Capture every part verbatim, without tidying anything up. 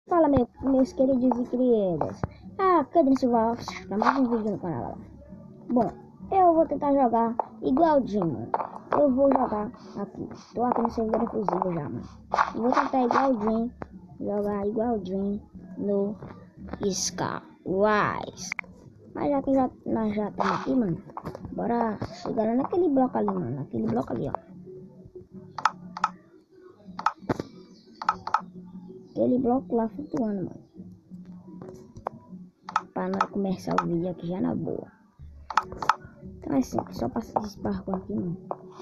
Fala, meu, meus queridos e queridas. Ah, Cadê Silva para mais um vídeo no canal. Bom, eu vou tentar jogar igual o Jim, mano. Eu vou jogar aqui. Tô aqui no servidor inclusive já, mano. Eu vou tentar igual o Jim. Jogar igual o Jim no Skywise. Mas já que já, nós já estamos aqui, mano. Bora chegar lá naquele bloco ali, mano. Naquele bloco ali, ó. Aquele bloco lá flutuando, mano. Pra não começar o vídeo aqui já na boa. Então é assim, só passar esse barco aqui, mano.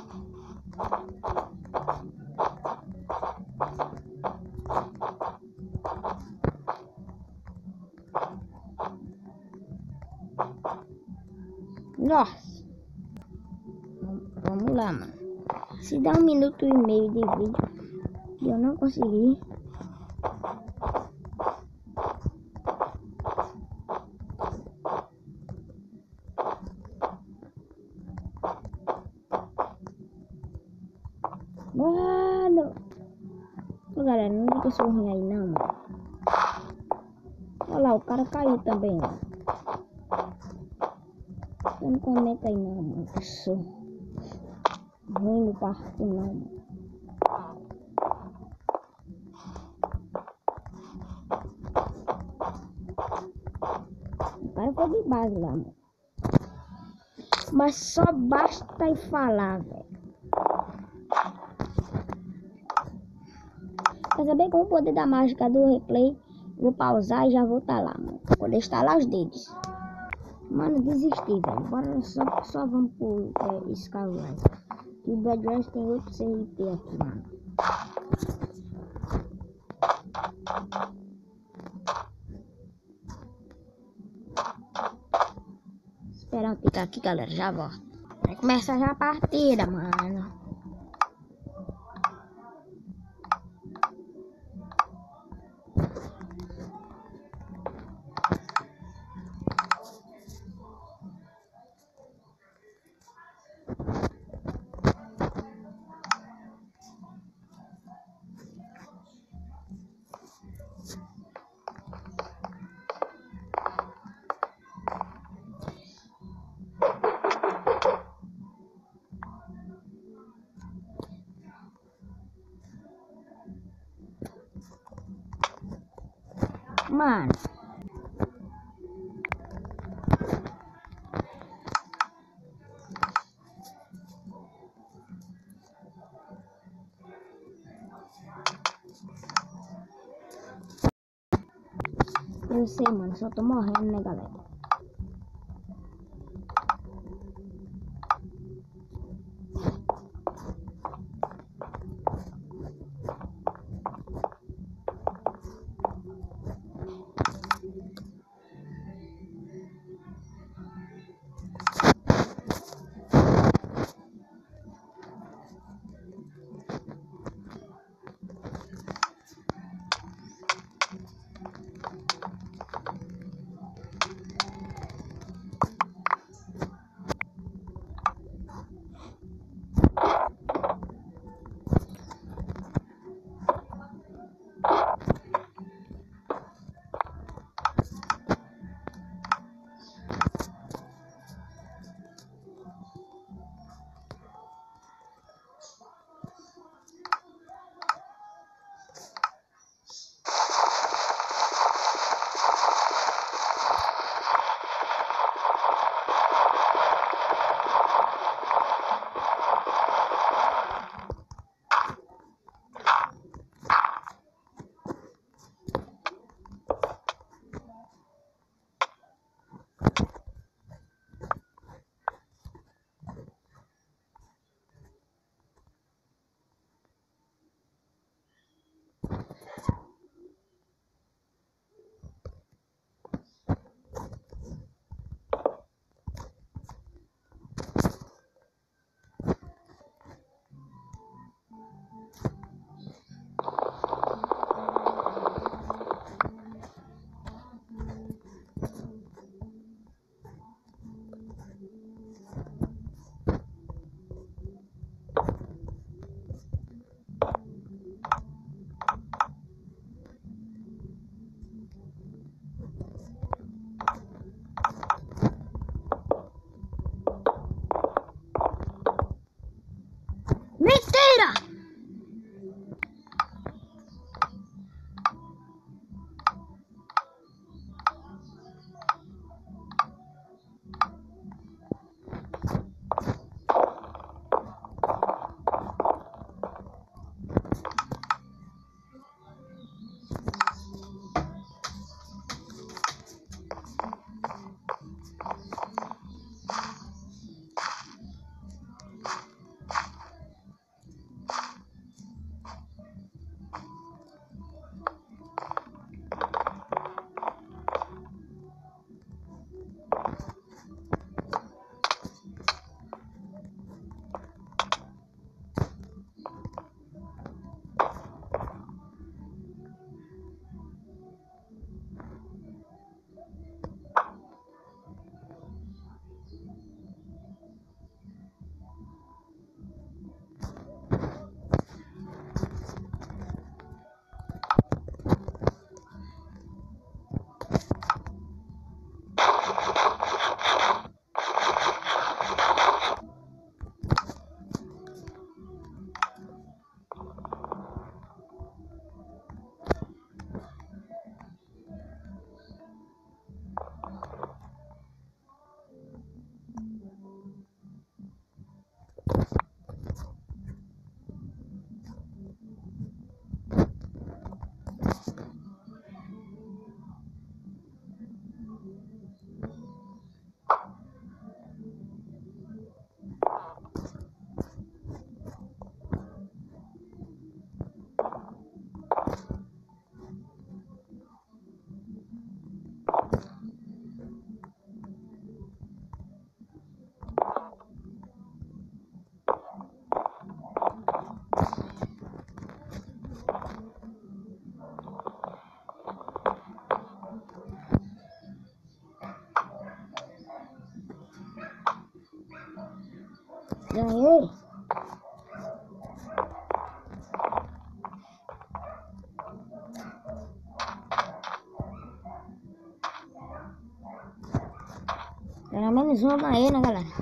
Nossa! Vamos lá, mano. Se dá um minuto e meio de vídeo e eu não consegui. Mano! Ô, galera, não diga que eu sou ruim aí, não, mano. Olha lá, o cara caiu também, ó. Você não comenta aí, não, mano. Eu sou ruim no parto, não, mano. O cara foi de base lá, mano. Mas só basta ir falar, velho. Quer saber como o poder da mágica do replay? Vou pausar e já vou estar tá lá, mano. Poder estalar os dedos. Mano, desisti, velho. Bora só, só vamos pro é, Skywise. E o Bad Rush tem outro C R P aqui, mano. Esperar um picar aqui, galera. Já volto. Vai começar já a partida, mano. Mano. Eu sei, mano. Só tô morrendo, né, galera? Ganhei. Pelo menos um eu ganhei, né, galera?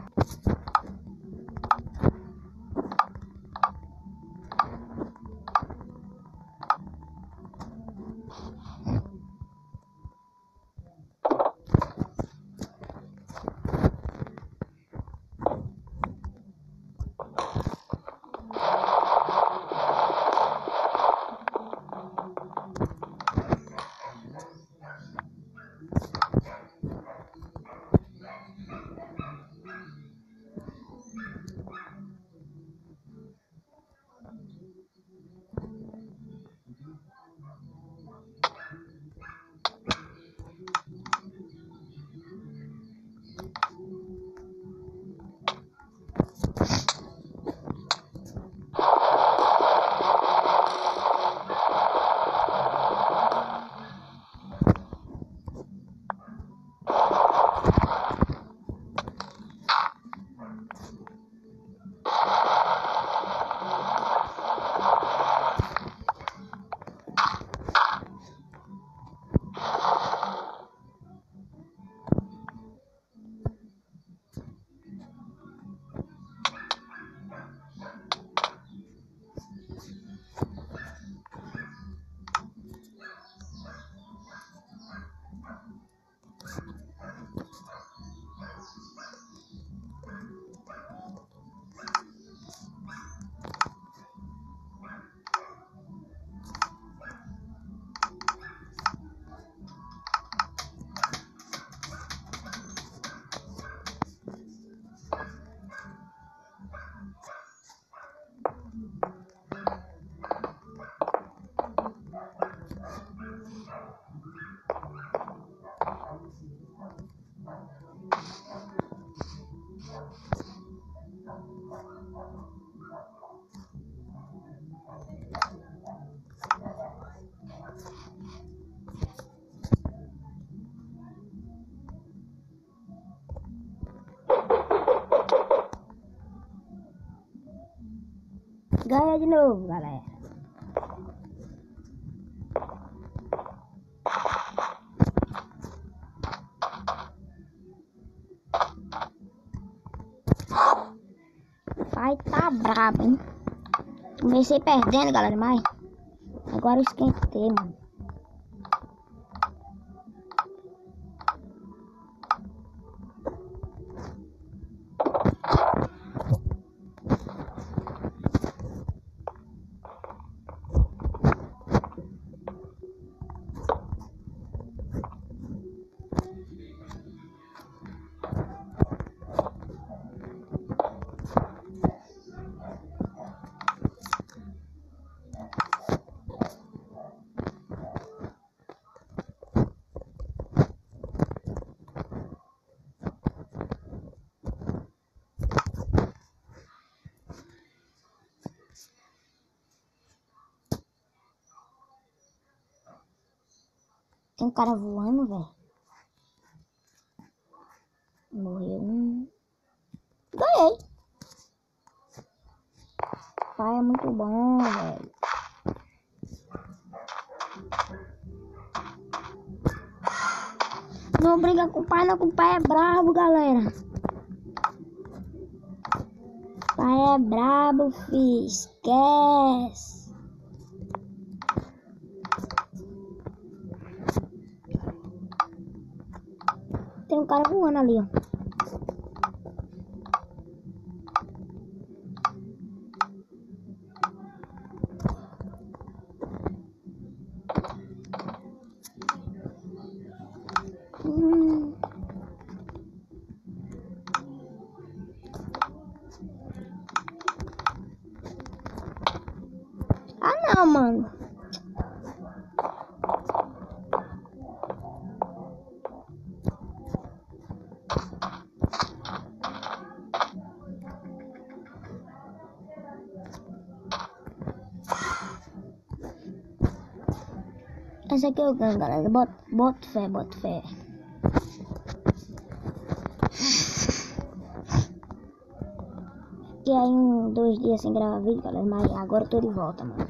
Ganha de novo, galera. Vai tá brabo, hein? Comecei perdendo, galera, mas agora eu esquentei, mano. Tem um cara voando, velho. Morreu um. Ganhei. Pai é muito bom, velho. Não briga com o pai, não, que o pai é brabo, galera. Pai é brabo, fi. Esquece. Tem um cara voando ali, ó. Hum. Ah, não, mano. Esse aqui eu ganho, galera. Bota, bota fé, bota fé. fiquei aí um, dois dias sem gravar vídeo, galera, mas agora eu tô de volta, mano.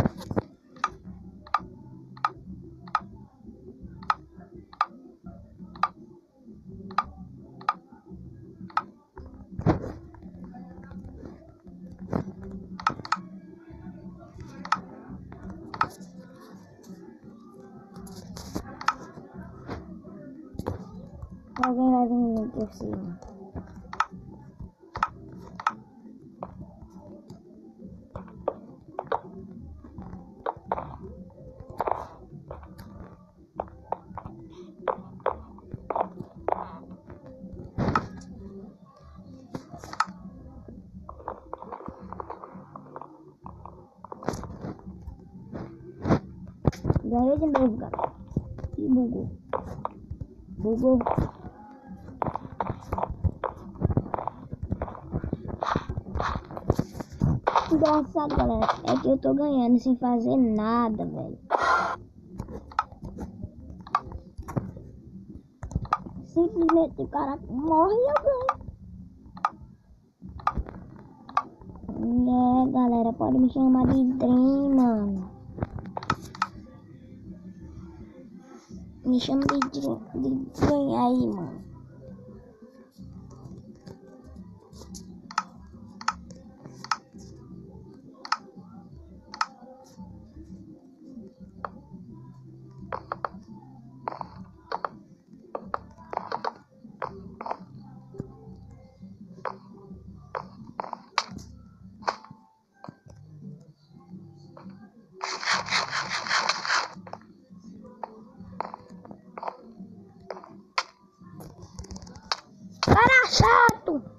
Alguém vai vir por cima. Ganhei de novo, galera. E bugou. Bugou. Engraçado, galera, é que eu tô ganhando sem fazer nada, velho. Simplesmente o cara morre e eu ganho. É, galera, pode me chamar de Dream, mano. Me chama de Dream, de Dream aí, mano. Cara chato!